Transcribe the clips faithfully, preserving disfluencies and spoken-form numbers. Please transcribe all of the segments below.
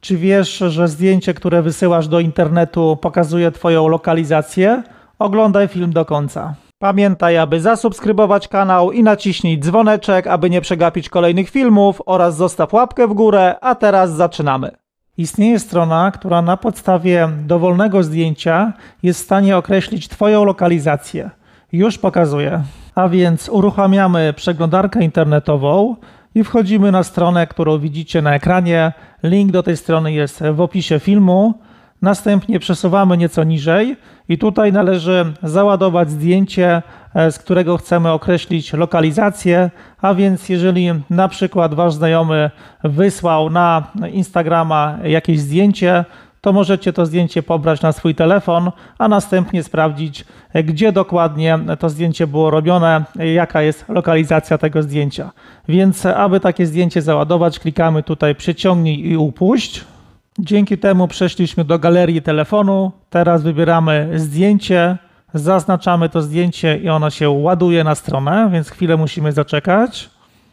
Czy wiesz, że zdjęcie, które wysyłasz do internetu, pokazuje Twoją lokalizację? Oglądaj film do końca. Pamiętaj, aby zasubskrybować kanał i naciśnij dzwoneczek, aby nie przegapić kolejnych filmów oraz zostaw łapkę w górę, a teraz zaczynamy. Istnieje strona, która na podstawie dowolnego zdjęcia jest w stanie określić Twoją lokalizację. Już pokazuję. A więc uruchamiamy przeglądarkę internetową i wchodzimy na stronę, którą widzicie na ekranie. Link do tej strony jest w opisie filmu. Następnie przesuwamy nieco niżej i tutaj należy załadować zdjęcie, z którego chcemy określić lokalizację, a więc jeżeli na przykład Wasz znajomy wysłał na Instagrama jakieś zdjęcie, to możecie to zdjęcie pobrać na swój telefon, a następnie sprawdzić, gdzie dokładnie to zdjęcie było robione, jaka jest lokalizacja tego zdjęcia. Więc aby takie zdjęcie załadować, klikamy tutaj przyciągnij i upuść. Dzięki temu przeszliśmy do galerii telefonu. Teraz wybieramy zdjęcie, zaznaczamy to zdjęcie i ono się ładuje na stronę, więc chwilę musimy zaczekać.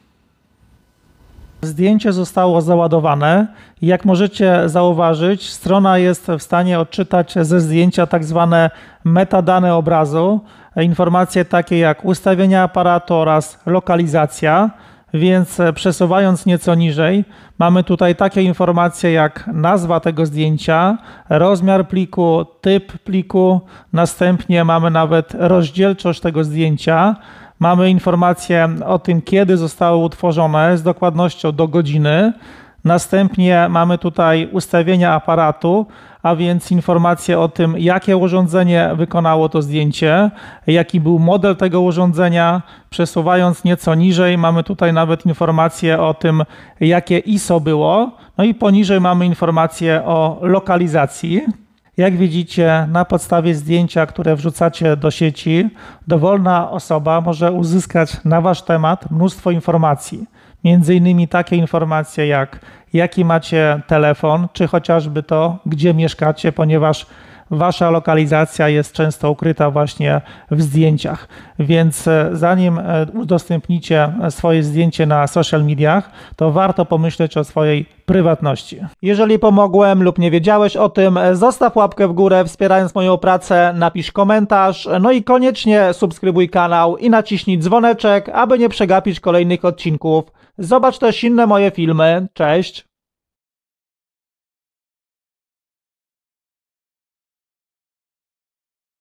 Zdjęcie zostało załadowane i jak możecie zauważyć, strona jest w stanie odczytać ze zdjęcia tak zwane metadane obrazu, informacje takie jak ustawienia aparatu oraz lokalizacja, więc przesuwając nieco niżej mamy tutaj takie informacje jak nazwa tego zdjęcia, rozmiar pliku, typ pliku, następnie mamy nawet rozdzielczość tego zdjęcia. Mamy informacje o tym, kiedy zostało utworzone z dokładnością do godziny. Następnie mamy tutaj ustawienia aparatu, a więc informacje o tym, jakie urządzenie wykonało to zdjęcie, jaki był model tego urządzenia. Przesuwając nieco niżej mamy tutaj nawet informacje o tym, jakie I S O było. No i poniżej mamy informacje o lokalizacji. Jak widzicie, na podstawie zdjęcia, które wrzucacie do sieci, dowolna osoba może uzyskać na Wasz temat mnóstwo informacji. Między innymi takie informacje jak jaki macie telefon, czy chociażby to, gdzie mieszkacie, ponieważ Wasza lokalizacja jest często ukryta właśnie w zdjęciach. Więc zanim udostępnicie swoje zdjęcie na social mediach, to warto pomyśleć o swojej prywatności. Jeżeli pomogłem lub nie wiedziałeś o tym, zostaw łapkę w górę wspierając moją pracę, napisz komentarz, no i koniecznie subskrybuj kanał i naciśnij dzwoneczek, aby nie przegapić kolejnych odcinków. Zobacz też inne moje filmy. Cześć!